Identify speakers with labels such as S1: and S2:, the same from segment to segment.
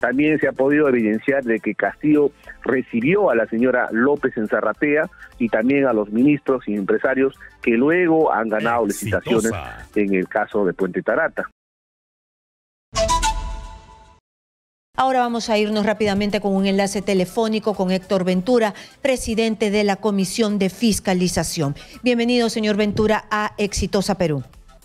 S1: También se ha podido evidenciar de que Castillo recibió a la señora López en Zarratea y también a los ministros y empresarios que luego han ganado licitaciones en el caso de Puente Tarata.
S2: Ahora vamos a irnos rápidamente con un enlace telefónico con Héctor Ventura, presidente de la Comisión de Fiscalización. Bienvenido, señor Ventura, a Exitosa Perú.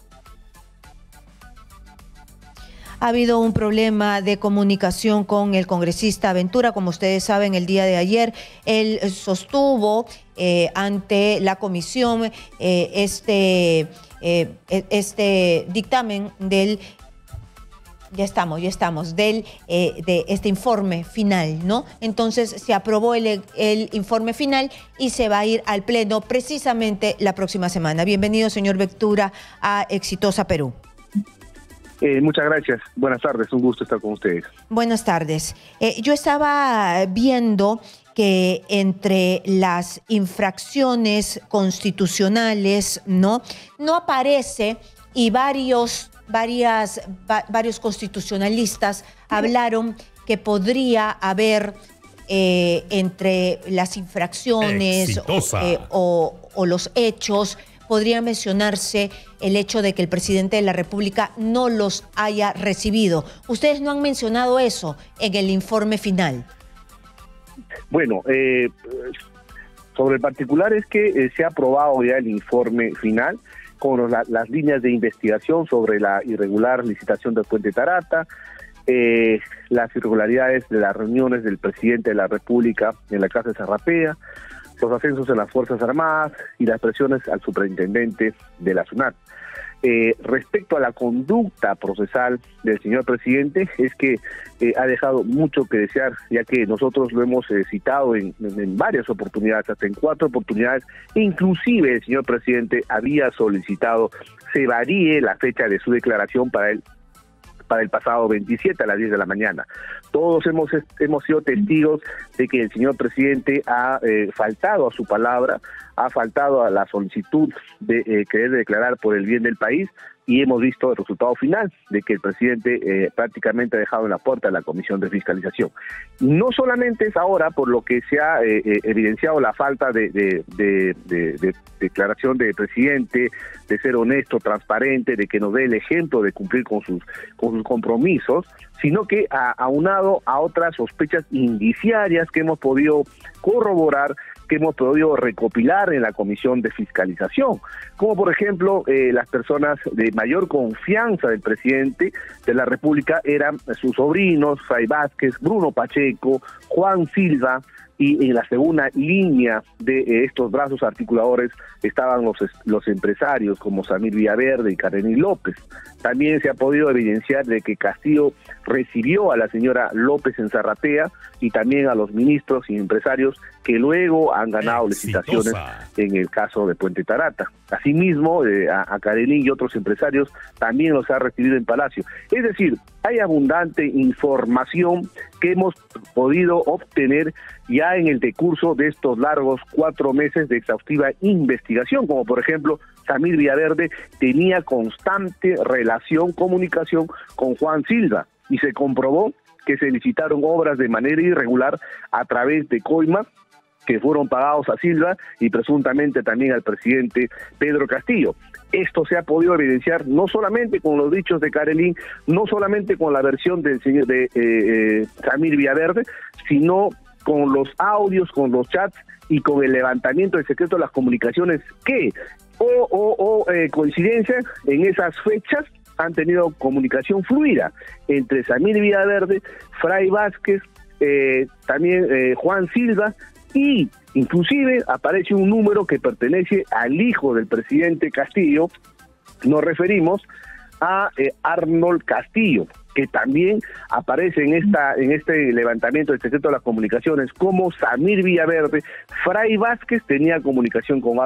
S2: Ha habido un problema de comunicación con el congresista Ventura. Como ustedes saben, el día de ayer él sostuvo ante la comisión este dictamen del... Ya estamos, de este informe final, ¿no? Entonces se aprobó el informe final y se va a ir al Pleno precisamente la próxima semana. Bienvenido, señor Ventura, a Exitosa Perú.
S1: Muchas gracias. Buenas tardes, un gusto estar con ustedes.
S2: Buenas tardes. Yo estaba viendo que entre las infracciones constitucionales, no aparece, y varios constitucionalistas hablaron que podría haber entre las infracciones o los hechos, podría mencionarse el hecho de que el presidente de la República no los haya recibido. Ustedes no han mencionado eso en el informe final.
S1: Bueno, sobre el particular es que se ha aprobado ya el informe final con las líneas de investigación sobre la irregular licitación del Puente Tarata, las irregularidades de las reuniones del presidente de la República en la Casa de Zarratea, los ascensos en las Fuerzas Armadas y las presiones al superintendente de la SUNAT. Respecto a la conducta procesal del señor presidente, es que ha dejado mucho que desear, ya que nosotros lo hemos citado en varias oportunidades, hasta en 4 oportunidades. Inclusive el señor presidente había solicitado se varíe la fecha de su declaración para el pasado 27 a las 10 de la mañana. Todos hemos sido testigos de que el señor presidente ha faltado a su palabra, ha faltado a la solicitud de querer declarar por el bien del país, y hemos visto el resultado final de que el presidente prácticamente ha dejado en la puerta de la Comisión de Fiscalización. No solamente es ahora por lo que se ha evidenciado la falta de declaración del presidente, de ser honesto, transparente, de que nos dé el ejemplo de cumplir con sus compromisos, sino que aunado a otras sospechas indiciarias que hemos podido corroborar, que hemos podido recopilar en la Comisión de Fiscalización, como por ejemplo las personas de mayor confianza del presidente de la República eran sus sobrinos, Fray Vázquez, Bruno Pacheco, Juan Silva, y en la segunda línea de estos brazos articuladores estaban los empresarios como Samir Villaverde y Karenín López. También se ha podido evidenciar de que Castillo recibió a la señora López en Zarratea y también a los ministros y empresarios que luego han ganado licitaciones en el caso de Puente Tarata. Asimismo, a Karenín y otros empresarios también los ha recibido en Palacio. Es decir, hay abundante información que hemos podido obtener ya en el decurso de estos largos 4 meses de exhaustiva investigación, como por ejemplo, Samir Villaverde tenía constante comunicación con Juan Silva, y se comprobó que se licitaron obras de manera irregular a través de coimas que fueron pagados a Silva y presuntamente también al presidente Pedro Castillo. Esto se ha podido evidenciar no solamente con los dichos de Karenín, no solamente con la versión del señor de Samir Villaverde, sino con los audios, con los chats y con el levantamiento del secreto de las comunicaciones que, coincidencia, en esas fechas han tenido comunicación fluida entre Samir Villaverde, Fray Vázquez, también Juan Silva, y inclusive aparece un número que pertenece al hijo del presidente Castillo. Nos referimos a Arnold Castillo, que también aparece en este levantamiento del secreto de las comunicaciones como Samir Villaverde. Fray Vázquez tenía comunicación con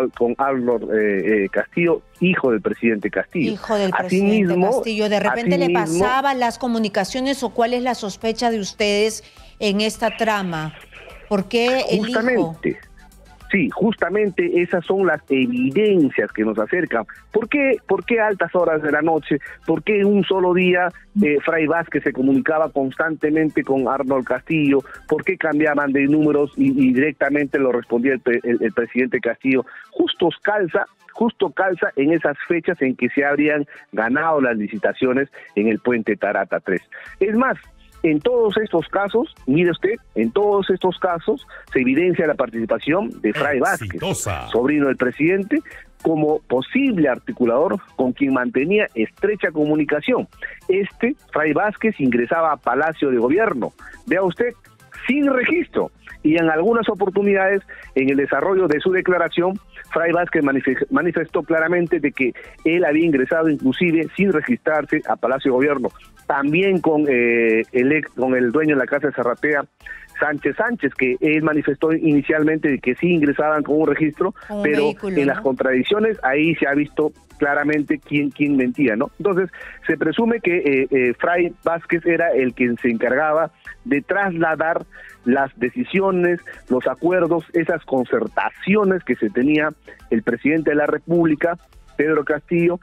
S1: Arnold Castillo, hijo del presidente Castillo.
S2: Hijo del presidente Castillo. ¿De repente le pasaban las comunicaciones o cuál es la sospecha de ustedes en esta trama? ¿Por qué el hijo?
S1: Sí, justamente esas son las evidencias que nos acercan. ¿Por qué a altas horas de la noche? ¿Por qué en un solo día Fray Vázquez se comunicaba constantemente con Arnold Castillo? ¿Por qué cambiaban de números y directamente lo respondía el presidente Castillo? Justo calza en esas fechas en que se habrían ganado las licitaciones en el puente Tarata 3. Es más, en todos estos casos, mire usted, en todos estos casos se evidencia la participación de Fray Vázquez, sobrino del presidente, como posible articulador con quien mantenía estrecha comunicación. Fray Vázquez, ingresaba a Palacio de Gobierno, vea usted, sin registro, y en algunas oportunidades, en el desarrollo de su declaración, Fray Vázquez manifestó claramente de que él había ingresado inclusive sin registrarse a Palacio de Gobierno. También con el dueño de la Casa de Zarratea, Sánchez, que él manifestó inicialmente de que sí ingresaban con un registro, pero vehículo, en las contradicciones ahí se ha visto claramente quién mentía, ¿no? Entonces, se presume que Fray Vázquez era el quien se encargaba de trasladar las decisiones, los acuerdos, esas concertaciones que se tenía el presidente de la República, Pedro Castillo,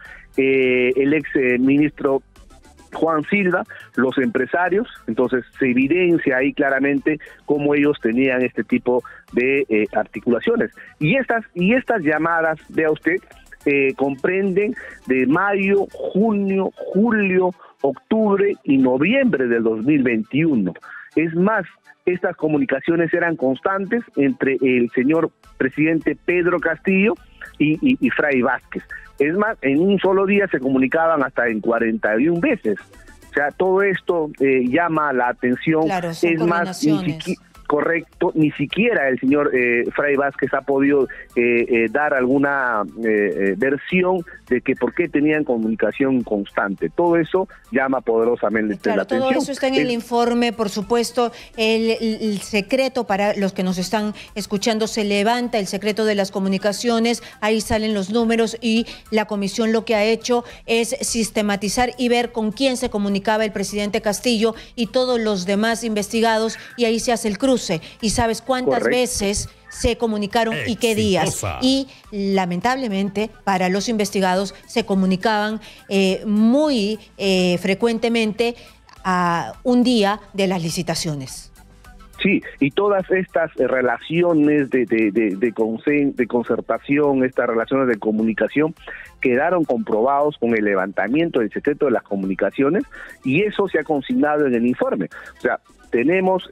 S1: el ex ministro Juan Silva, los empresarios. Entonces se evidencia ahí claramente cómo ellos tenían este tipo de articulaciones. Y estas llamadas, vea usted, comprenden de mayo, junio, julio, octubre y noviembre del 2021. Es más, estas comunicaciones eran constantes entre el señor presidente Pedro Castillo y Fray Vázquez. Es más, en un solo día se comunicaban hasta en 41 veces. O sea, todo esto llama la atención.
S2: Claro, es más,
S1: correcto, ni siquiera el señor Fray Vázquez ha podido dar alguna versión de que por qué tenían comunicación constante. Todo eso llama poderosamente la atención.
S2: Todo eso está en el informe, por supuesto. El secreto, para los que nos están escuchando, se levanta el secreto de las comunicaciones, ahí salen los números y la comisión lo que ha hecho es sistematizar y ver con quién se comunicaba el presidente Castillo y todos los demás investigados, y ahí se hace el cruce. Y sabes cuántas veces se comunicaron y qué días. Y lamentablemente para los investigados se comunicaban muy frecuentemente a un día de las licitaciones.
S1: Sí, y todas estas relaciones de concertación, estas relaciones de comunicación, quedaron comprobados con el levantamiento del secreto de las comunicaciones, y eso se ha consignado en el informe. O sea, tenemos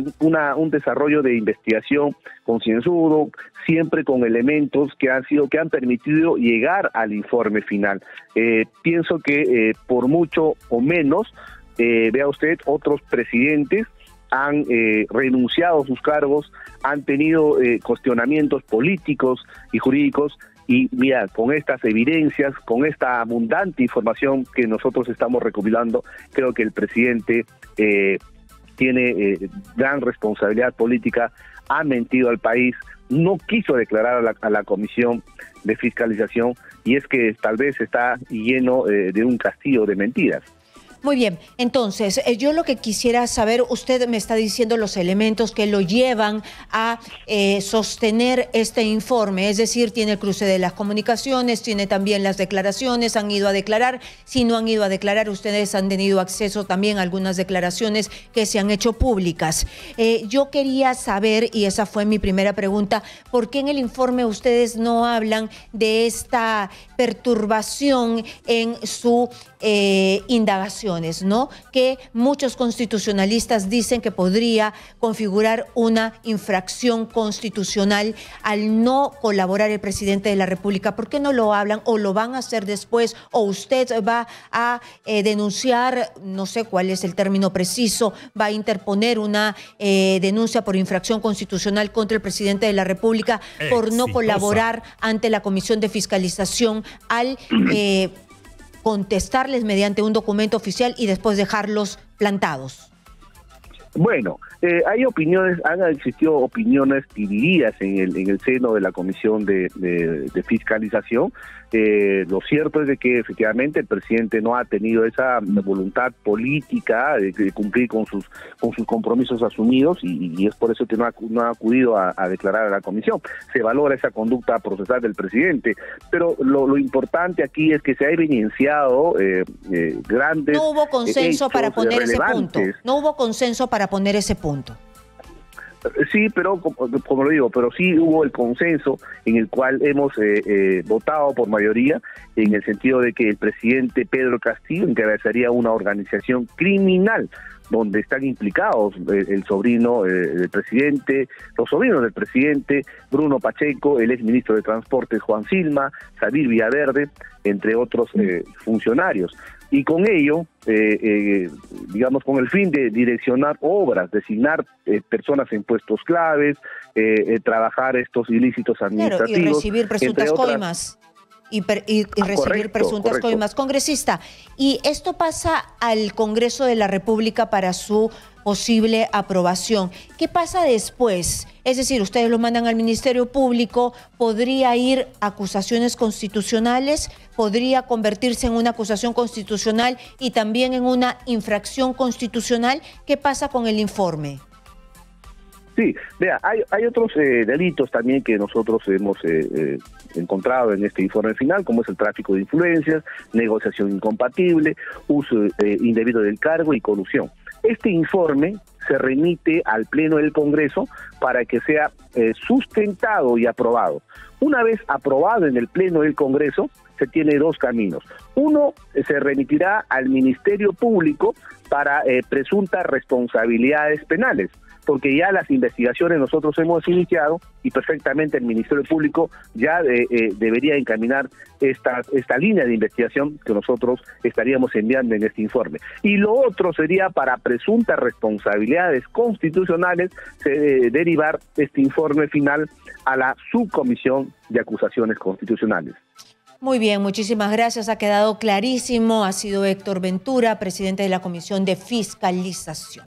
S1: un desarrollo de investigación concienzudo, siempre con elementos que han permitido llegar al informe final. Pienso que por mucho o menos, vea usted, otros presidentes han renunciado a sus cargos, han tenido cuestionamientos políticos y jurídicos, y mira, con estas evidencias, con esta abundante información que nosotros estamos recopilando, creo que el presidente tiene gran responsabilidad política, ha mentido al país, no quiso declarar a la comisión de fiscalización, y es que tal vez está lleno de un castillo de mentiras.
S2: Muy bien, entonces, yo lo que quisiera saber, usted me está diciendo los elementos que lo llevan a sostener este informe, es decir, tiene el cruce de las comunicaciones, tiene también las declaraciones, han ido a declarar, si no han ido a declarar, ustedes han tenido acceso también a algunas declaraciones que se han hecho públicas. Yo quería saber, y esa fue mi primera pregunta, ¿por qué en el informe ustedes no hablan de esta perturbación en su indagaciones, ¿no? Que muchos constitucionalistas dicen que podría configurar una infracción constitucional al no colaborar el presidente de la República. ¿Por qué no lo hablan, o lo van a hacer después, o usted va a denunciar, no sé cuál es el término preciso, va a interponer una denuncia por infracción constitucional contra el presidente de la República por no colaborar ante la Comisión de Fiscalización al contestarles mediante un documento oficial y después dejarlos plantados?
S1: Bueno, hay opiniones, han existido opiniones divididas en el seno de la Comisión de Fiscalización. Lo cierto es de que efectivamente el presidente no ha tenido esa voluntad política de cumplir con sus compromisos asumidos y es por eso que no ha acudido a declarar a la comisión. Se valora esa conducta procesal del presidente, pero lo importante aquí es que se ha evidenciado grandes.
S2: No hubo consenso para poner ese punto. No hubo consenso para poner ese punto.
S1: Sí, pero como lo digo, pero sí hubo el consenso en el cual hemos votado por mayoría, en el sentido de que el presidente Pedro Castillo encabezaría una organización criminal donde están implicados el sobrino del presidente, los sobrinos del presidente, Bruno Pacheco, el exministro de Transportes Juan Silma, Xavier Villaverde, entre otros funcionarios. Y con ello, digamos, con el fin de direccionar obras, designar personas en puestos claves, trabajar estos ilícitos administrativos.
S2: Claro, y recibir presuntas coimas. Y recibir presuntas coimas. Congresista, y esto pasa al Congreso de la República para su posible aprobación. ¿Qué pasa después? Es decir, ustedes lo mandan al Ministerio Público, ¿podría ir a acusaciones constitucionales? ¿Podría convertirse en una acusación constitucional y también en una infracción constitucional? ¿Qué pasa con el informe?
S1: Sí, vea, hay otros delitos también que nosotros hemos encontrado en este informe final, como es el tráfico de influencias, negociación incompatible, uso indebido del cargo y colusión. Este informe se remite al Pleno del Congreso para que sea sustentado y aprobado. Una vez aprobado en el Pleno del Congreso, se tiene dos caminos. Uno, se remitirá al Ministerio Público para presuntas responsabilidades penales, porque ya las investigaciones nosotros hemos iniciado y perfectamente el Ministerio Público ya debería encaminar esta línea de investigación que nosotros estaríamos enviando en este informe. Y lo otro sería para presuntas responsabilidades constitucionales derivar este informe final a la Subcomisión de Acusaciones Constitucionales.
S2: Muy bien, muchísimas gracias. Ha quedado clarísimo. Ha sido Héctor Ventura, presidente de la Comisión de Fiscalización.